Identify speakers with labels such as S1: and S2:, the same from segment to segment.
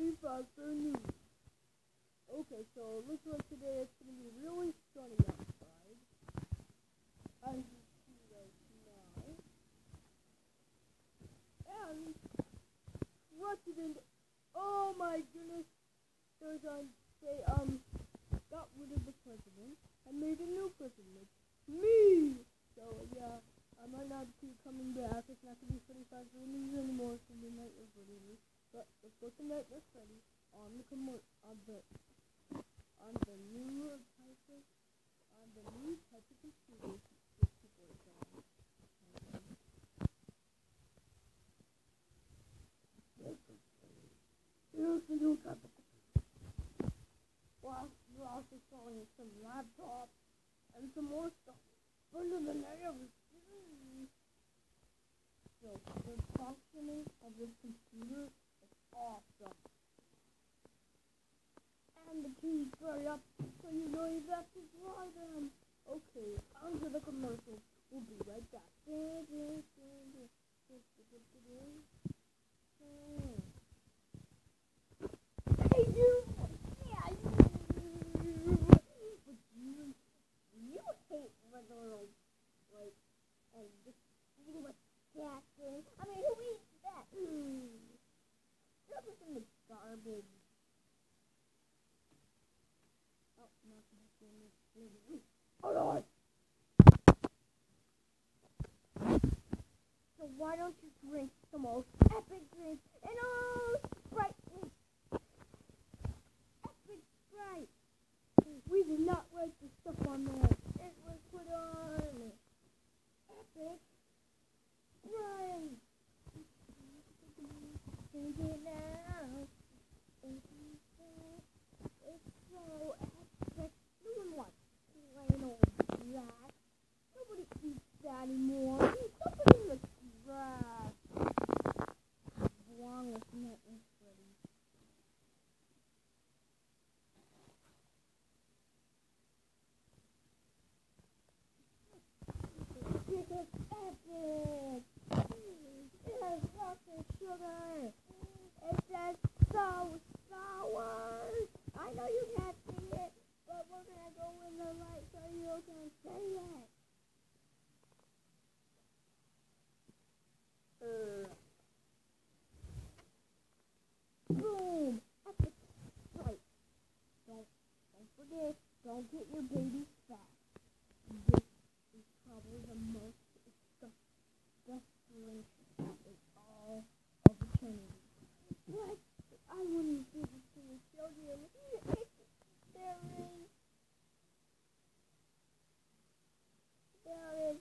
S1: be faster news. Okay, so it looks like today it's going to be really sunny outside. As you see right now. And President, oh my goodness, there's got rid of the president and made a new president. Me! So yeah, I might not be coming back. It's not going to be 35 news anymore for Midnight with Freddy. But let's go to Night with Freddy on the new type of computer which people are selling. Here's the new type of computer. Well, we're also selling some laptops and some more stuff. Better than I ever seen. So the functioning of this computer is awesome. And the keys right up so you know exactly why them. Okay, on to the commercial. We'll be right back. Hey you! Yeah, you hate regular like and just eating with Jackson. I mean, who eats that? That was in the garbage. Oh, not the hold on. So why don't you drink the most epic drink in all Sprite? Epic Sprite. We did not write the stuff on there. It was put on Epic Sprite. Drink it now. It's so epic. No one wants plain old grass. Nobody eats that anymore. Somebody in the grass. Belong with Night and Freddy. This is epic. It has lots of sugar. It says so sour. I know you can't see it, but we're gonna go in the light so you can see it. Boom! Epic Sprite. Don't forget, don't get your babies fat. This is probably the most best drink in all of eternity. But I wouldn't give it to the children. There is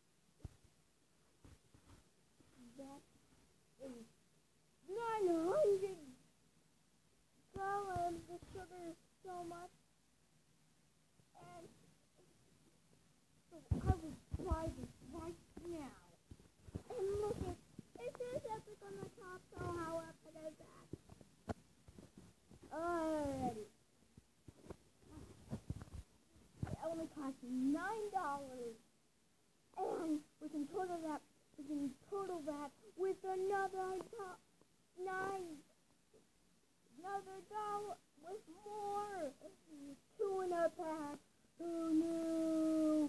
S1: that is 900 gallons. The sugar is so much. And so I will buy this right now. And look at it says epic on the top, so how epic is that? Alrighty. It only costs $9. And we can total that with another $9 with more. 2 in a pack. Who knew?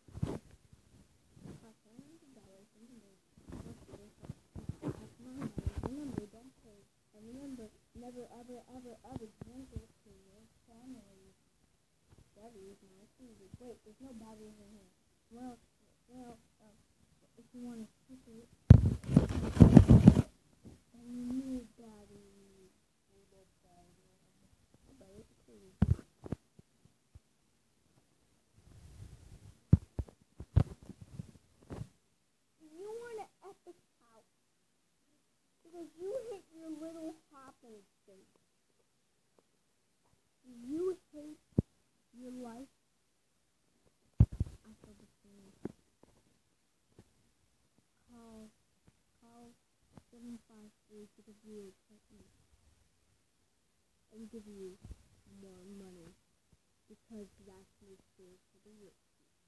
S1: Remember, don't pay. And remember, never, ever, ever, ever drink it to your family. Batteries, my favorite. Wait, there's no batteries in here. Well, if you want to keep it, then you need batteries. But it's cool. You want an epic house because you hate your little hopping state. You hate your life. I feel the same. Call 753 to give you a technique and give you more money because that's the spirit for the rich.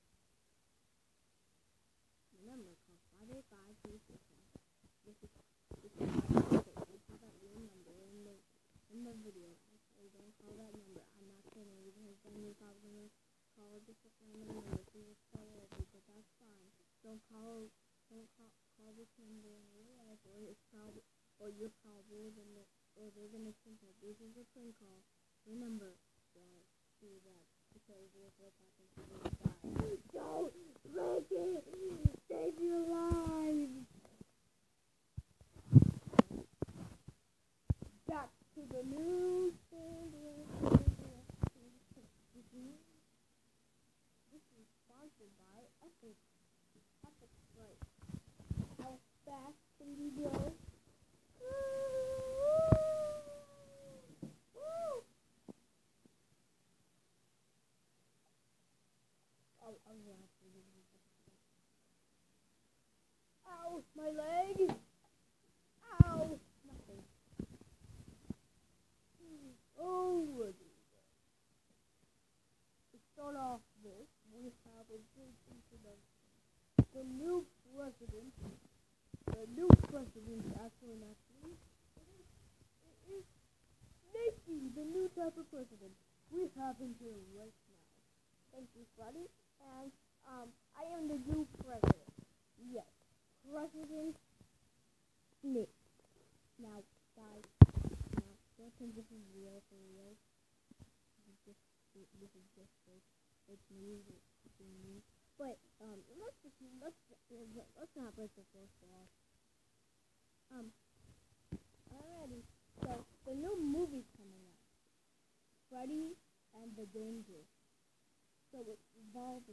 S1: Remember, call 585-36. This is my mistake. I have that real number, and they're gonna think that this is a prank call. Remember, don't do that because look what happens to this guy. Don't break it. Save your lives. Back to the news. This is sponsored by Epic. Epic Strike. How fast can you go? Ow, my leg! Ow! Nothing. Oh, to start off this, we have a big introduction. The new president, actually, it is Nikki, the new type of president. We have him here right now. Thank you, Freddy. And, I am the new president. Yes, President Nick. Now, guys, don't think this is real for real. This is just fake. It's news. But, let's not break the fourth wall. Alrighty. So, the new movie's coming out. Freddy and the Danger. So it's evolved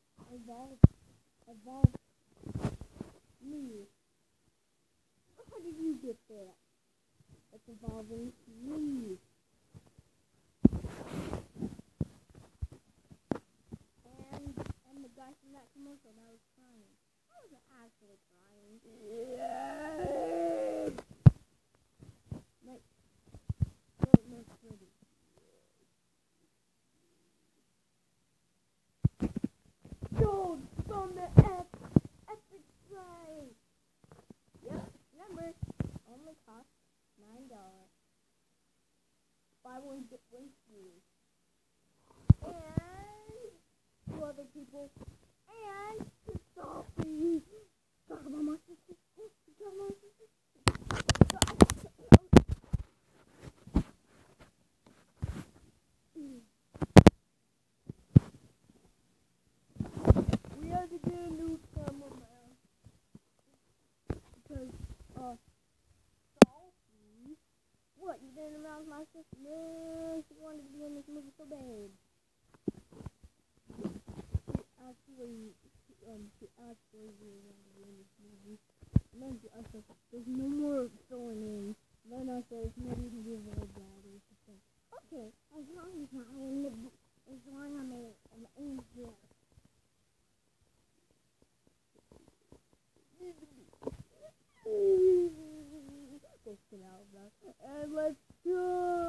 S1: me. How did you get there? It's evolving me. And the guy from that commercial that was crying. I wasn't actually crying. Yeah. No, Freddy. Gold from the Epic Strike. Yep, remember, only cost $9. Buy one, get one free. And two other people. And Sophie. Talk about my sister. We had to get a new cameraman because Sophie. What, you didn't arouse my sister? No, she wanted to be in this movie so bad. She actually really wanted to be in this movie. And then I said, there's no more filling in. Then I said, maybe you can give her a daughter. She said, okay, as long as I'm an angel. Let's get out of that. And let's go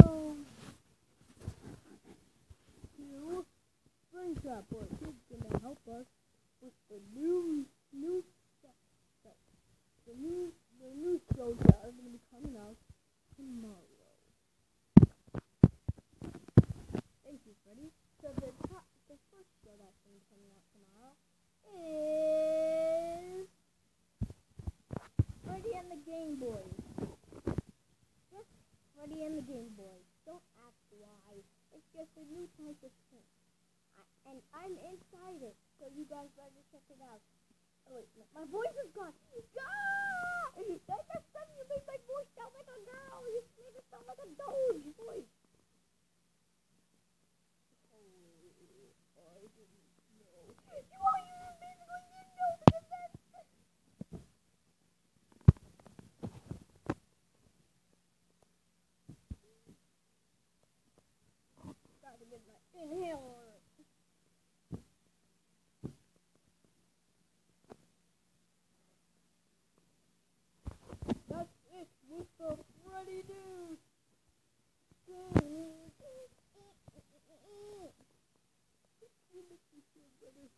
S1: to Springtrap, where he's gonna help us with the new stuff. The new shows that are gonna be coming out tomorrow. Thank you, Freddy. So the first show that's gonna be coming out tomorrow is Freddy and the Game Boys. Just Freddy and the Game Boys. Don't ask why. It's just a new type of thing. And I'm inside it, so you guys better check it out. Oh wait, no, my voice is gone. Ah! That just suddenly you made my voice sound like a girl. You made it sound like a doge voice. Oh, I didn't know. You basically didn't know because that's... Gotta get my inhaler. That's it with the Freddy News. You make me feel better.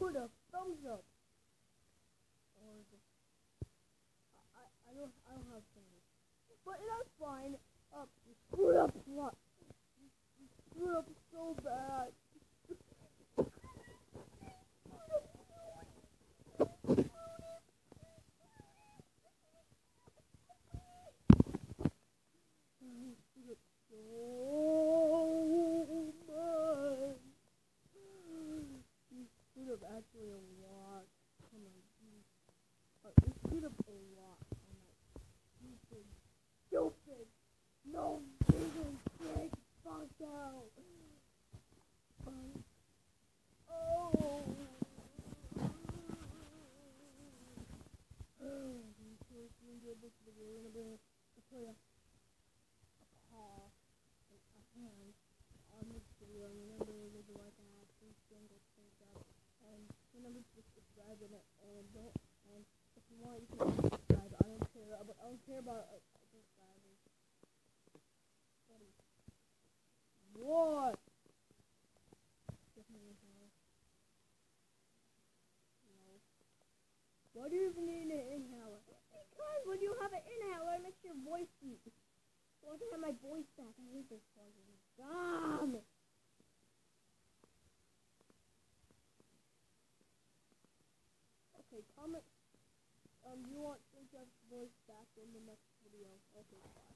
S1: put a thumbs up. Or just, I don't have fingers. But that's fine. You screwed up what? You screwed up so bad. Actually a lot. Oh my geez. You screwed up a lot. Oh my stupid. No vision trick. Fuck out. Oh. If you enjoyed this video, we're gonna put a paw and a hand on this video. And remember to like and add 3 singles, things up. And remember to subscribe in it, and if you want, you can subscribe. I don't care about subscribers. Buddy. What? Definitely no. Why do you even need an inhaler? Because when you have an inhaler, it makes your voice deep. So I can have my voice back. I hate this fucking dumb. Okay, comment. You want Princess voice back in the next video. Okay, bye.